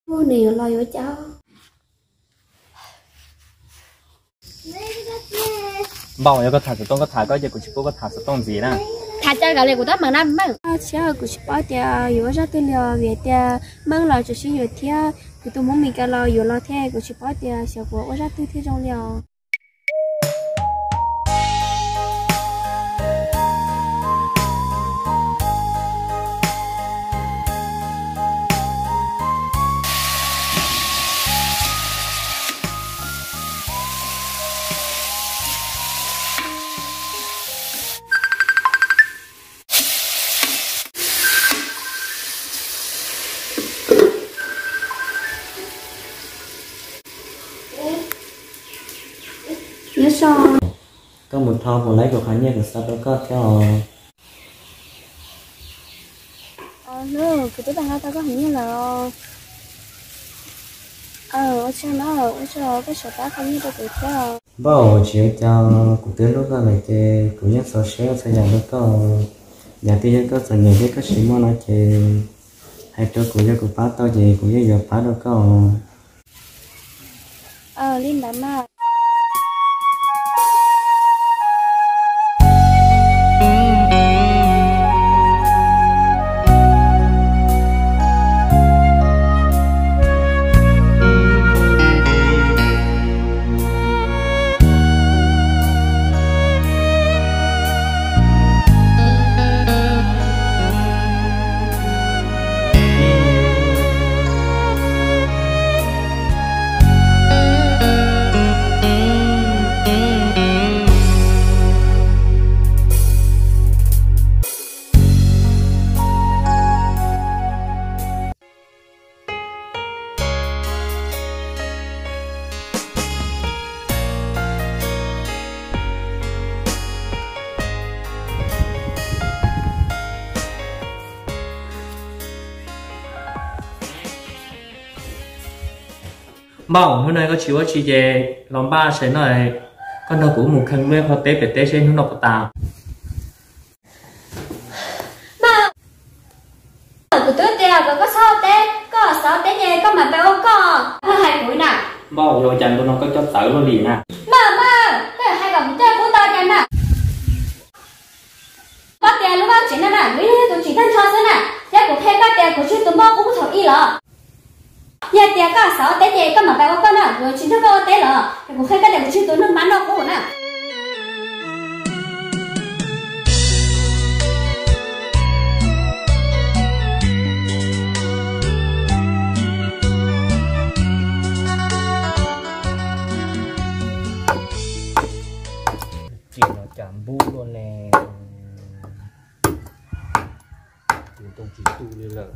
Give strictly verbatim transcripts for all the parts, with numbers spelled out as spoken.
Cô này lo cho cháu. Bảo yo có thả tông có thả có giờ của chị cô có thả tông gì nè. Thả chơi cái này của tao mà năm mang. Cháu của chị bảo tia yo ra tôi lo về tia mang lo cho chị yo tia của tôi muốn mình cái lo yo lo thế của chị bảo tia cháu của ra tôi thế trong liao. Nhớ sao? Có một thao của lấy của khán giả của sao đó có theo Ờ nữa cái tôi đang tao có hình như là ờ ở trên đó ở trên cái sở tác không như tôi tự theo bảo chỉ cho cuộc tới lúc đó này thì cũng nhất số sẽ sẽ nhận được có nhà tiên có sẽ nhận biết có sĩ môn nói thì hay cho của gia của phát tao gì của gia giờ phát đâu có ờ linh đã mà Bảo hôm nay có chịu chị về lòng ba sẽ nói con đâu cũng một khăn nguyên họ tế về tế trên nó nộp tàu. Mà của tôi tiền có có sao tế có sao tế nhé có mà bé ô có hai mũi nè. Bảo rồi chẳng tôi nó có cho tớ luôn đi nè. Mà mà cái hai cầm chơi của tao nha nè. Có tiền lúc đó chỉ nè nè mấy tôi chỉ thân cho thế nè. Thế của thế các tiền của chị tôi mua cũng không thầu y lọ. Nhà tiền có sáu tế nhé có mà bé ô có nè rồi chính thức có tế lọ. Thế của thế các tiền của chị tôi nước mắm đâu cũng nè. Chị nó chạm bu luôn nè. Tụi tôi chỉ tu lên là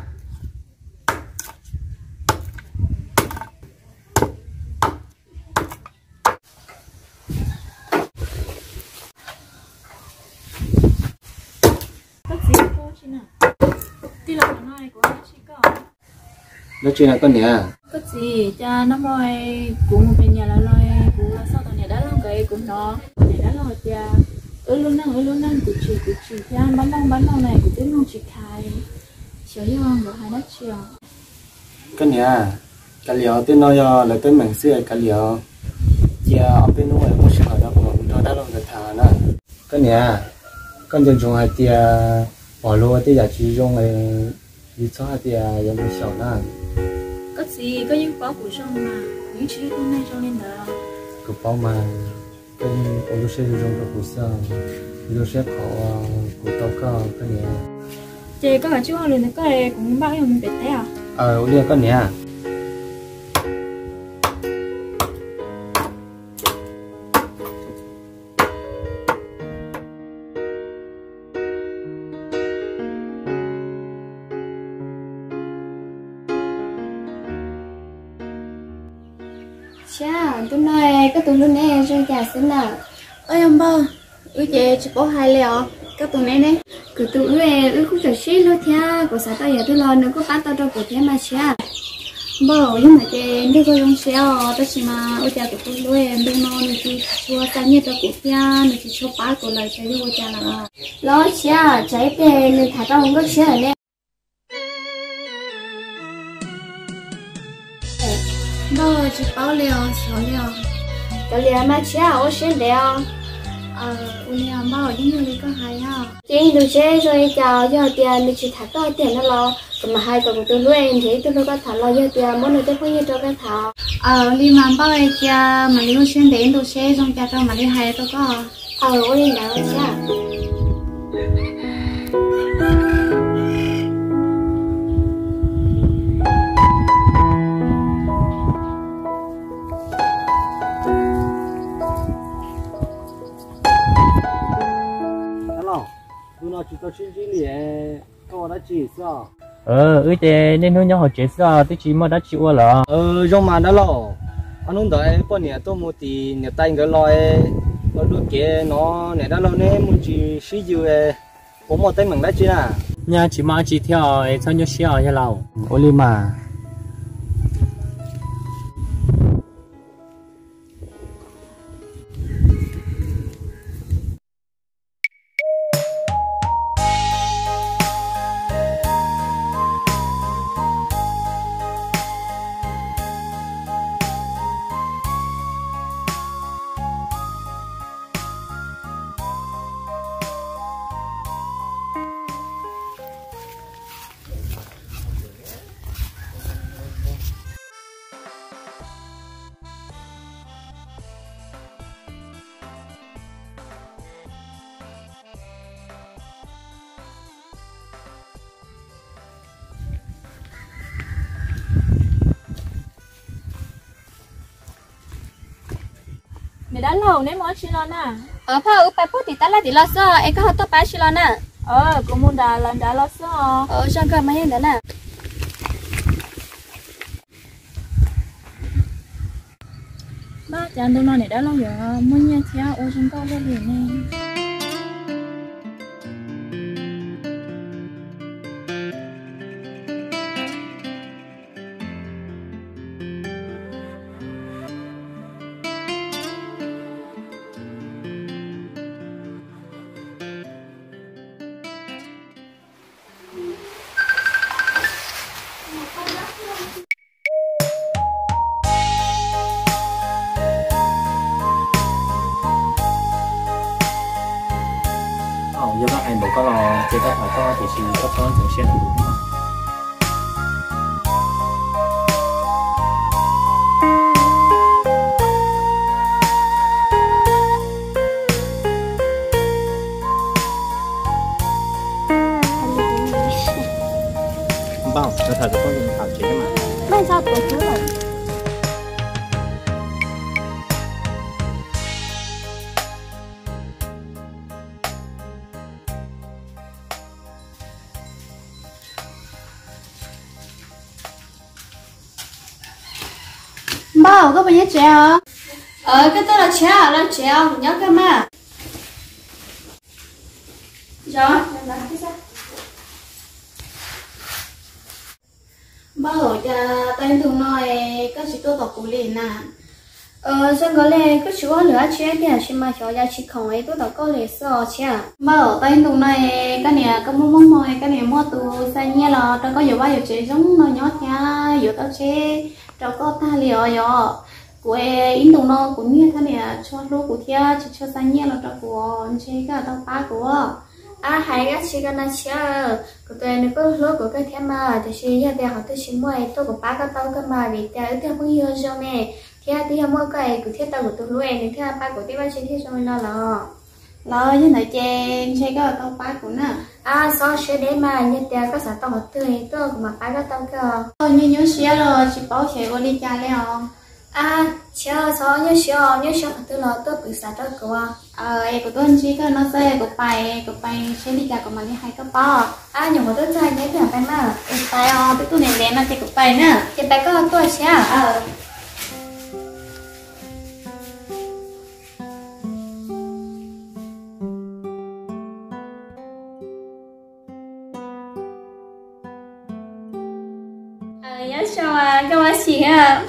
nói chuyện là con nhỉ cái gì cha nó nói cũng bên nhà là nói cũng là sao tao này đã lâu cái cũng nó này đã lâu cha ở luôn năng ở luôn năng của chị của chị cha bán đông bán đông này của tiếng non chị khai chiều yêu rồi hai đất chiều con nhỉ cái liệu tên nói là tên mình xưa cái liệu chia ở bênนู้นcũng sợ đó cũng đó đã lâu rồi thà nè con nhỉ con dân chúng hay tia bỏ luôn tia chỉ dùng cái đi cho tia giống như sợ nè cái gì có những báo của trong mà những chuyện hôm nay cho nên là cái bao mà cái ô tô xe dùng cái của sao ô tô xe họ của tàu cao cái nhỉ chị có bạn chú họ liền cái này cũng bao nhiêu mình biết thế à ờ ô tô con nhỉ Cha, tôi nói cái tụi nó nè rồi cả xin nào. ơi ông ba ơi chị chỉ có hai lẹo các tụi này này Cứ tụi ơi, ơi cũng chẳng xí luôn thia, của sao tao giờ tôi lo nữa có bán tao đâu của thế mà cha. Bảo nhưng mà chị đi có dùng xe tao chỉ mà ôi cha của tôi luôn em bên nó này thì chua ta như tao của thia này thì chua bán của lại chơi với cha là lo cha trái bè nên thả tao không có xe này. bao chỉ bao liều xíu liều cái liều mà chia ở trên liều ờ liều bao những người có hay ha chỉ được chế rồi chào cho tiền được chỉ thắt to tiền nó lo còn mà hai còn tôi nuôi thì tôi có thằng lo cho tiền muốn được cái phong như cho cái thằng ờ đi mà bao ấy kia mà đi trên đến tôi chế xong cho cho mà đi hay tôi có ờ tôi đi đâu chứ nó chỉ có chuyện gì liền có đã chỉ sao ờ ư thế nên nó nhau họ chết sao tôi chỉ mà đã chịu rồi ờ trong mà đó lo anh nói đấy bao nhiêu tôi mua thì nhiều tay cái loại nó đôi kia nó này đó lo nên muốn chỉ sử dụng có một tay mình đã chứ à nhà chỉ mà chỉ theo cho nhau xíu như nào ôi mà mẹ đã lâu nên món xin lo nè ở phao ở bài phút thì ta lại thì lo sao em có học tập bài xin lo nè ờ cũng muốn đã lần đã lo sao ở trong cái máy hiện đó nè ba chàng tôi nói này đã lâu rồi muốn nghe theo ô trong câu lên liền nè giờ các anh bố có lo chế tác hỏi to thì chỉ có con thường xuyên đúng không bao nó thật có những phạm chế mà mai sao tôi cứ rồi bao có bao nhiêu treo ờ cái tôi là treo là treo nhớ cái mà rồi bao giờ tay tôi nói cái gì tôi bảo cụ liền nè ờ xong có lẽ cái chỗ nữa chuyện thì chỉ mà cho ra chỉ không ấy tôi đã có lẽ sợ chứ bao tay tôi nói cái này cái mông mông mồi cái này mua từ sai nhẹ là tôi có nhiều bao nhiêu chế giống nó nhót nha nhiều tao chế tao có ta liều rồi của in tụng nó cũng như thế này cho lúa của thia cho cho sang nhẹ là tao của chế cái tao phá của à hay cái chỉ cái này chứ của tôi nó có lúa của cái thia mà thì chỉ giờ thì họ tôi chỉ mua tôi của phá cái tao cái mà vì theo theo không nhiều cho mẹ thia thì mua cái của thia tao của tôi lúa này thia phá của thia ba chỉ thia cho mình lo là lo như này trên chế cái tao phá của nó à sao sẽ để mà như thế có sản tao tươi tôi cũng mà phá cái tao cơ như nhớ xía rồi chỉ bảo chế qua đi cha lấy không à chờ sao nhớ xíu nhớ xíu tôi là tôi bị sao đó của ờ em của tôi anh chị cái nó sẽ của bài của bài sẽ đi cả của mình đi hai cái bao à nhiều một tôi chơi nhớ cái bài mà em bài ờ tôi này lên nó chơi của bài nữa cái bài có tôi xíu ờ ờ nhớ sao à các bạn xí ha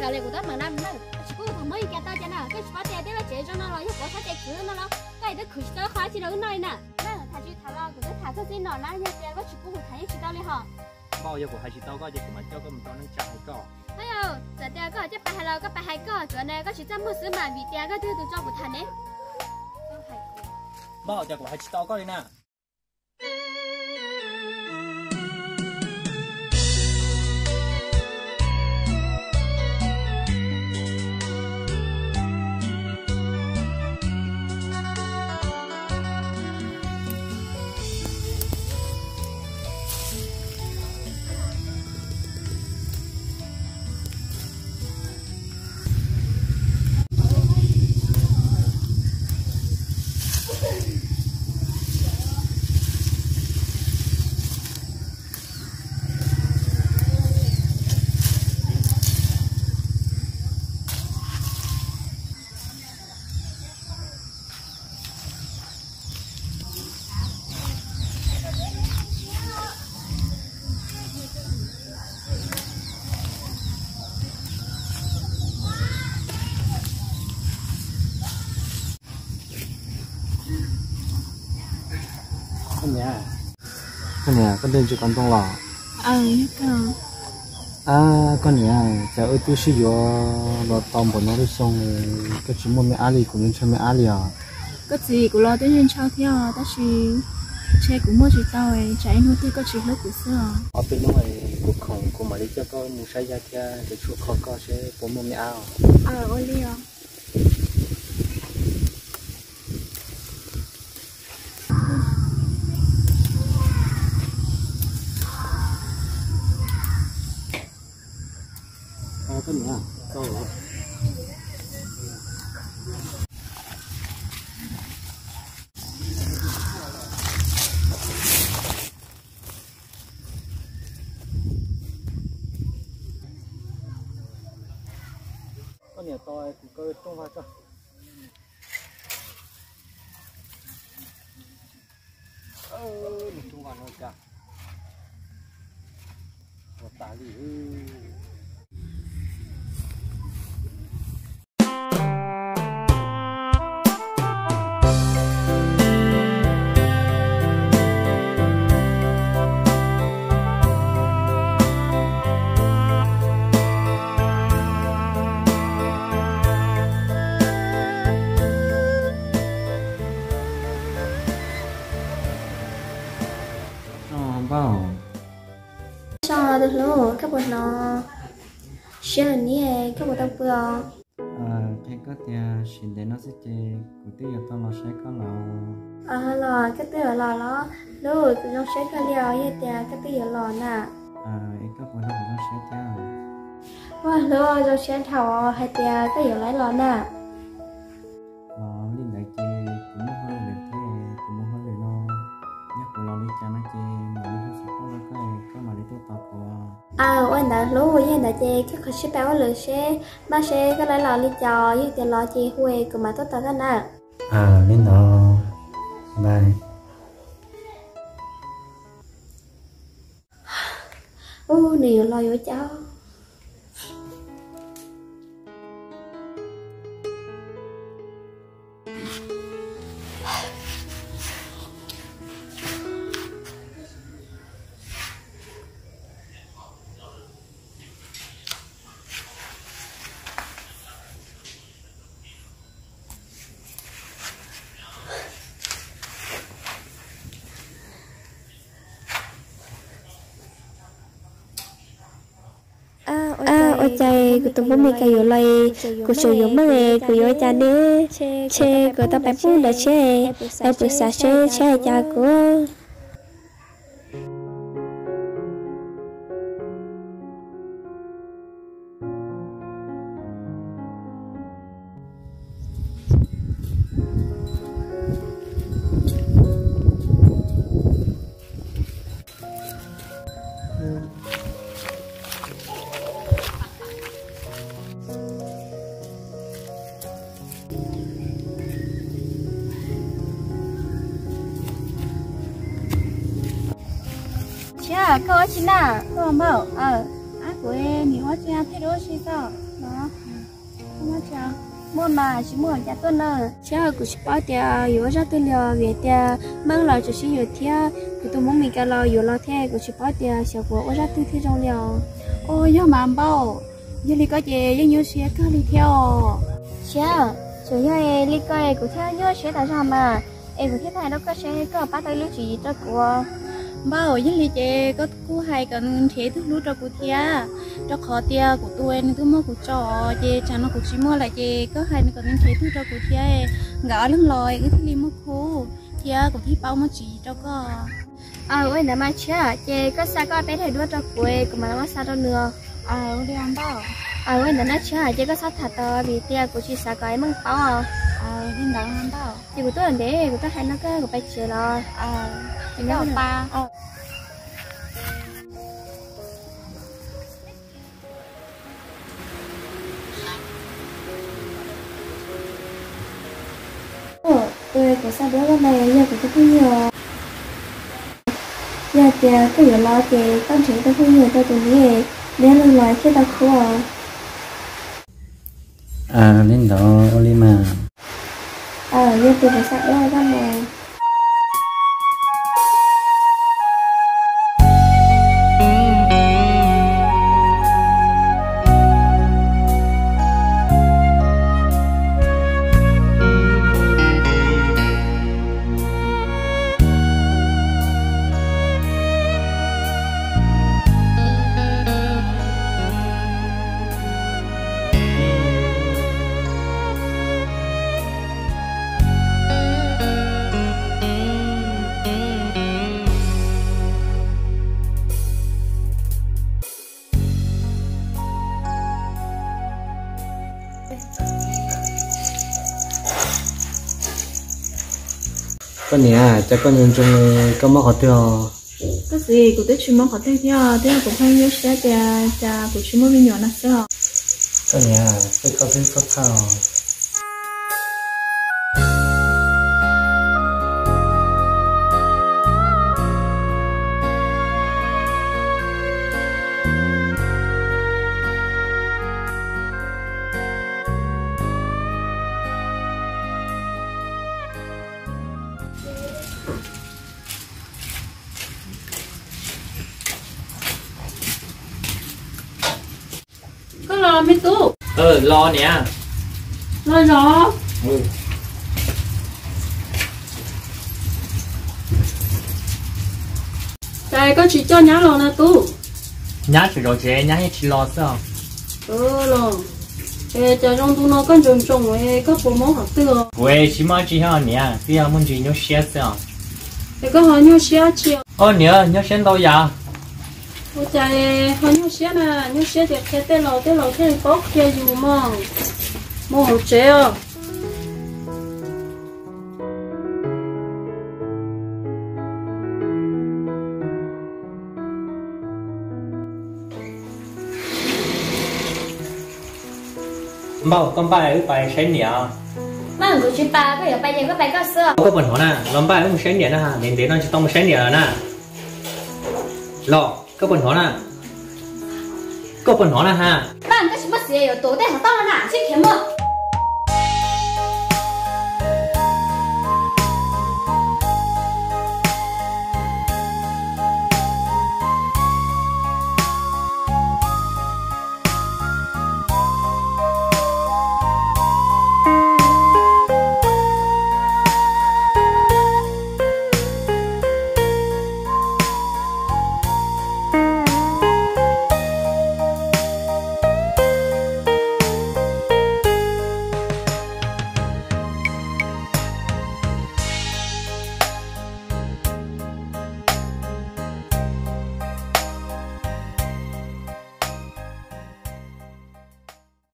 giờ này của tao mà năm nữa chỉ có thằng mới kia tao cho nào cái sport này là chế cho nó rồi có phát chế cứ nó nó cái đó cứ tao khóa chỉ đâu nói nè nè thằng chị thằng lo của cái thằng cái nó nó như thế có chỉ có một thằng chỉ tao đi họ bao giờ của hai chị tao có gì của mà cho có một tao nâng chặt có hay không giờ tiền có chứ bài là có bài hay có chỗ này có chỉ trăm một số mà vì tiền có thứ từ cho một thằng đấy bao giờ của hai chị tao có đi nè con nhà con nhà con đêm chỉ con tông lò ờ con à con nhà giờ ở tôi sử dụng lò tôm của nó đi xong cái chuyện mua mẹ ali của mình cho mẹ ali à cái gì của lo tới nên cho theo ta chỉ chơi cũng mua chỉ tao ấy chạy nuôi tôi có chỉ lúc của xưa ở bên ngoài của khổng của mà đi cho con mua sai ra kia để chua khó có sẽ bố mua mẹ ao ờ ôi đi à à con nhà câu rồi con nhà tôi cũng có trong vai cho ơ mình trong vai nó cả một tả lì bao cho được luôn các bạn nó xe là nhẹ các bạn tao vừa à cái cái nhà xin đến nó sẽ chơi cụ thể là tao nó sẽ có là à là cái tên là lò đó rồi tụi nó sẽ có liều như thế cái tên là lò nè à cái các bạn nó sẽ chơi wow rồi rồi sẽ thảo hay thế cái gì lấy lò nè nó liên đại chơi cũng mất hơi để thế cũng mất hơi để nó nhắc của nó đi cha nó chơi mà đi không sắp nó cái cái mà đi tôi tập của à anh đã lúc rồi anh đã chơi các khách sẽ báo lời sẽ ba sẽ cái lấy lò đi cho như thế lò chơi huề của mà tốt tập cái nè à nên nó đây ô nhiều lò vô cháu à ôi trời của tụi bố mẹ cái lại của sử dụng mà này của yo cha nè che của tao bé bún đã che ai bữa sáng che che cha của à câu chị nào câu bảo ờ á quê nhiều quá cha thế đó xí sao đó nó cha mua mà chỉ mua nhà tôi nè cha cũng chỉ bảo tia yếu ra tôi liều về tia mang lại cho xí yếu thia thì tôi muốn mình cái lo yếu lo thế cũng chỉ bảo tia xíu của ra tôi thì trong liều ôi do mà bao giờ đi có gì giờ nhiều xe có đi theo cha chủ yếu em đi coi cũng theo nhớ xe tại sao mà em cũng thấy này nó có xe có bắt tay lúc gì cho của bao giờ đi chơi có cú hay cần thế thức lúc cho cụ thia cho khó tia của tôi nên tôi mua của trò chơi chẳng nó cũng chỉ mua lại chơi có hay còn thế thức cho cụ thia gõ lưng lòi cái thứ mua khu thia cũng thích bao mà chỉ cho có ờ ơi là mà chưa chơi có sao có té thầy đua cho quê cũng mà nó sao đâu nữa ờ đi ăn bao ờ ơi là nó chưa chơi có sao thật to vì tia của chị sao cái măng bao à ờ đi đâu ăn bao thì của tôi là để của tôi hay nó cái của bay chơi rồi ờ thì nó ba tôi có sao đó cái này giờ của tôi không nhiều giờ thì cái giờ lo thì con chỉ tôi không nhiều tôi tụi này để lần lại khi tao khô à lên đó Olima à giờ tôi phải sạch lo cái này con nhà chắc con nhân chung có mất họ tiêu cái gì của tôi chỉ mong họ thấy theo thế là cũng hay nhớ sẽ cha cha của chúng mình nhỏ là sao con nhà sẽ có thêm số thao có lo mấy tú ờ lo nè lo rõ ừ. trời có chỉ cho nhá lo nè tú nhá chỉ rồi chị nhá chỉ lo sao ừ lo ê trời trong tu nó con trồng trồng ê có bộ món học tiêu quê chỉ mới chỉ hao nè bây giờ muốn chỉ nhớ xe sao ê có họ nhớ xe chiều ô nhớ nhớ xe đâu vậy ôi trời họ nhớ xe nè nhớ xe thì cái tên lò tên lò tên có kia dù mà mua hộp chế à bao con ba ở bài sáng nhẹ mà của chị ba bây giờ bây giờ có bài có sữa có bình hồn nè làm ba ở một sáng nhẹ nè ha đến đến nó chỉ tông một sáng nhẹ nè lo có bình hồn nè có bình hồn nè ha bạn có gì mất gì ở tối đây họ tao là nản chứ kiếm mà